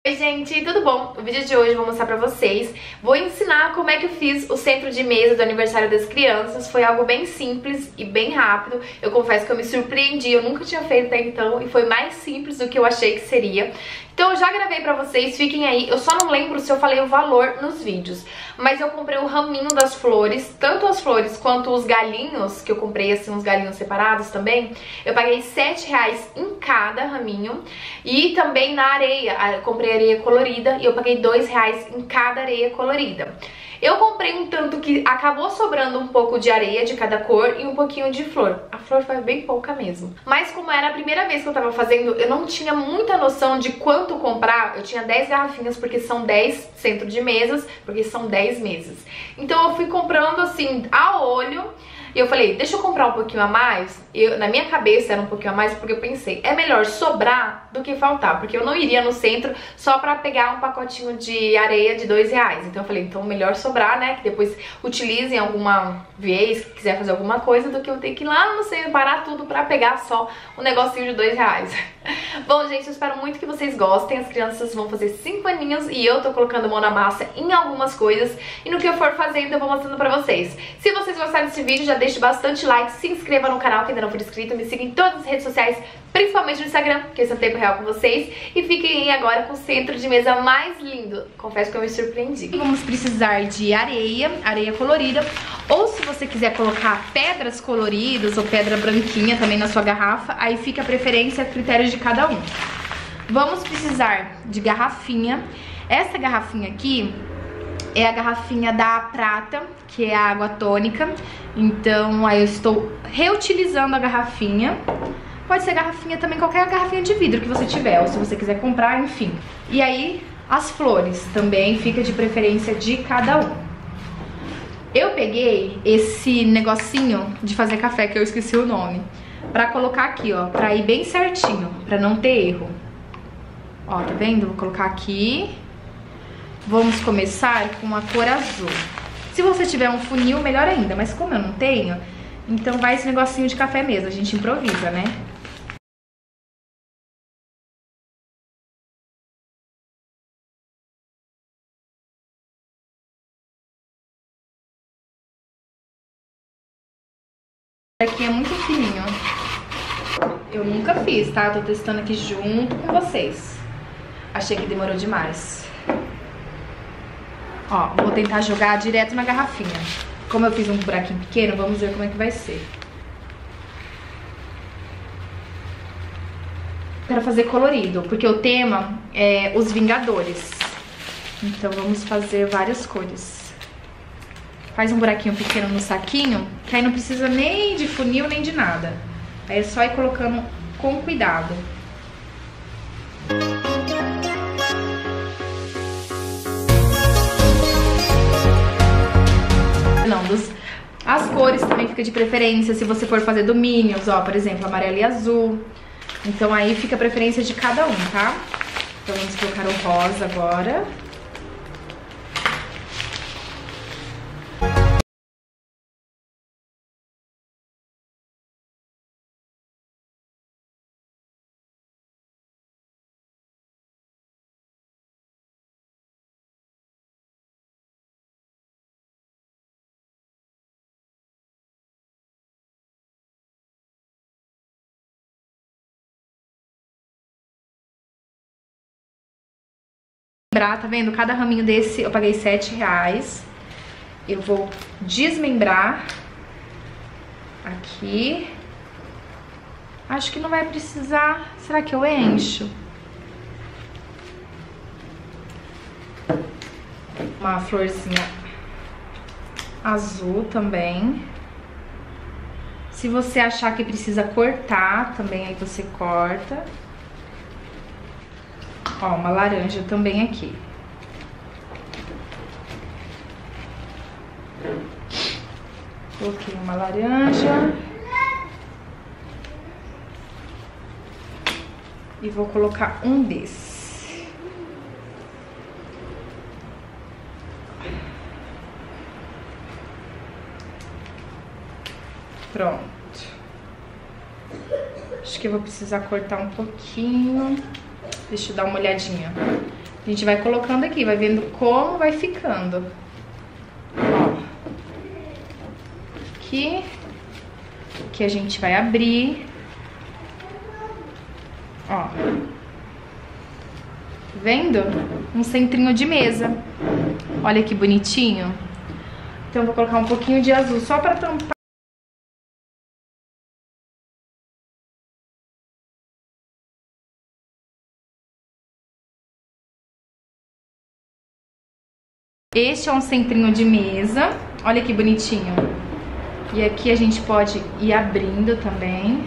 Oi gente, tudo bom? O vídeo de hoje eu vou mostrar pra vocês, vou ensinar como é que eu fiz o centro de mesa do aniversário das crianças. Foi algo bem simples e bem rápido, eu confesso que eu me surpreendi, eu nunca tinha feito até então e foi mais simples do que eu achei que seria. Então eu já gravei pra vocês, fiquem aí, eu só não lembro se eu falei o valor nos vídeos, mas eu comprei o raminho das flores, tanto as flores quanto os galinhos, que eu comprei assim, uns galinhos separados também, eu paguei R$7 em cada raminho, e também na areia, eu comprei areia colorida e eu paguei R$2 em cada areia colorida. Eu comprei um tanto que acabou sobrando um pouco de areia de cada cor e um pouquinho de flor. A flor foi bem pouca mesmo. Mas como era a primeira vez que eu tava fazendo, eu não tinha muita noção de quanto comprar. Eu tinha 10 garrafinhas porque são 10 centro de mesas, porque são 10 mesas. Então eu fui comprando assim, a olho. E eu falei, deixa eu comprar um pouquinho a mais. Na minha cabeça era um pouquinho a mais porque eu pensei, é melhor sobrar do que faltar. Porque eu não iria no centro só pra pegar um pacotinho de areia de R$2. Então eu falei, então melhor sobrar, né? Que depois utilizem alguma vez, que quiser fazer alguma coisa, do que eu ter que ir lá no centro parar tudo pra pegar só um negocinho de R$2. Bom, gente, eu espero muito que vocês gostem. As crianças vão fazer 5 aninhos e eu tô colocando mão na massa em algumas coisas. E no que eu for fazendo eu vou mostrando pra vocês. Se vocês gostaram desse vídeo, já deixe bastante like, se inscreva no canal que ainda não for inscrito, me siga em todas as redes sociais, principalmente no Instagram, que esse é o tempo real com vocês. E fiquem aí agora com o centro de mesa mais lindo. Confesso que eu me surpreendi. Vamos precisar de areia, areia colorida, ou se você quiser colocar pedras coloridas ou pedra branquinha também na sua garrafa, aí fica a preferência a critério de cada um. Vamos precisar de garrafinha. Essa garrafinha aqui é a garrafinha da prata, que é a água tônica. Então aí eu estou reutilizando a garrafinha. Pode ser garrafinha também, qualquer garrafinha de vidro que você tiver, ou se você quiser comprar, enfim. E aí as flores também fica de preferência de cada um. Eu peguei esse negocinho de fazer café, que eu esqueci o nome, pra colocar aqui, ó, pra ir bem certinho, pra não ter erro. Ó, tá vendo? Vou colocar aqui. Vamos começar com a cor azul. Se você tiver um funil, melhor ainda, mas como eu não tenho, então vai esse negocinho de café mesmo, a gente improvisa, né? Aqui é muito fininho. Eu nunca fiz, tá? Tô testando aqui junto com vocês. Achei que demorou demais. Ó, vou tentar jogar direto na garrafinha. Como eu fiz um buraquinho pequeno, vamos ver como é que vai ser. Quero fazer colorido, porque o tema é os Vingadores. Então vamos fazer várias cores. Faz um buraquinho pequeno no saquinho, que aí não precisa nem de funil, nem de nada. Aí é só ir colocando com cuidado. As cores também fica de preferência, se você for fazer do Minions, ó, por exemplo, amarelo e azul. Então aí fica a preferência de cada um, tá? Então vamos colocar o rosa agora. Tá vendo? Cada raminho desse eu paguei R$7. Eu vou desmembrar aqui. Acho que não vai precisar. Será que eu encho? Uma florzinha azul também. Se você achar que precisa cortar, também aí você corta. Ó, uma laranja também aqui. Coloquei uma laranja. E vou colocar um desse. Pronto. Acho que eu vou precisar cortar um pouquinho. Deixa eu dar uma olhadinha. A gente vai colocando aqui, vai vendo como vai ficando. Ó. Aqui. Aqui a gente vai abrir. Ó. Tá vendo? Um centrinho de mesa. Olha que bonitinho. Então eu vou colocar um pouquinho de azul só pra tampar. Este é um centrinho de mesa. Olha que bonitinho. E aqui a gente pode ir abrindo também.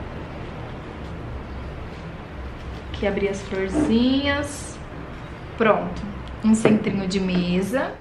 Aqui abrir as florzinhas. Pronto. Um centrinho de mesa.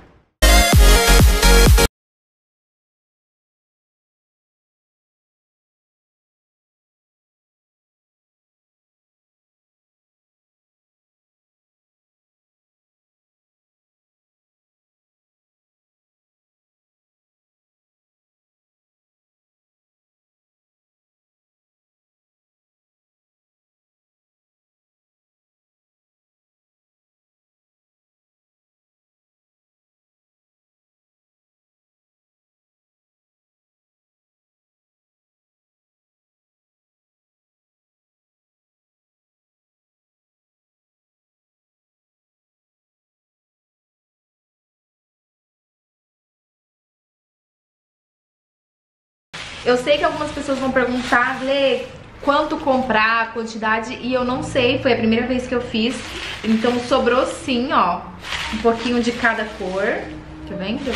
Eu sei que algumas pessoas vão perguntar, Lê, quanto comprar, a quantidade, e eu não sei, foi a primeira vez que eu fiz. Então sobrou sim, ó, um pouquinho de cada cor, tá vendo?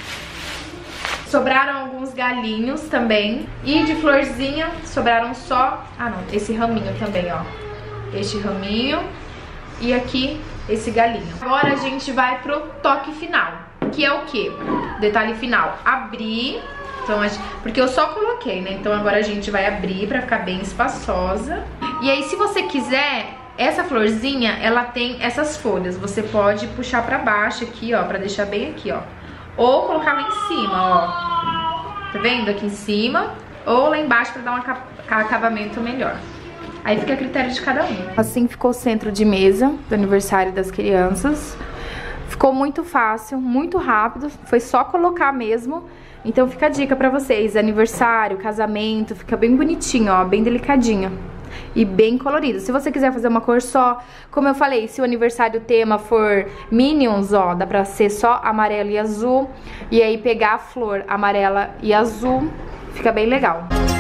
Sobraram alguns galinhos também. E de florzinha, sobraram só... Ah não, esse raminho também, ó. Este raminho. E aqui, esse galinho. Agora a gente vai pro toque final, que é o quê? Detalhe final, abrir... Então, porque eu só coloquei, né? Então agora a gente vai abrir pra ficar bem espaçosa. E aí, se você quiser, essa florzinha, ela tem essas folhas. Você pode puxar pra baixo aqui, ó, pra deixar bem aqui, ó. Ou colocar lá em cima, ó. Tá vendo? Aqui em cima. Ou lá embaixo pra dar um acabamento melhor. Aí fica a critério de cada um. Assim ficou o centro de mesa do aniversário das crianças. Ficou muito fácil, muito rápido. Foi só colocar mesmo. Então fica a dica pra vocês, aniversário, casamento, fica bem bonitinho, ó, bem delicadinho e bem colorido. Se você quiser fazer uma cor só, como eu falei, se o aniversário tema for Minions, ó, dá pra ser só amarelo e azul, e aí pegar a flor amarela e azul, fica bem legal.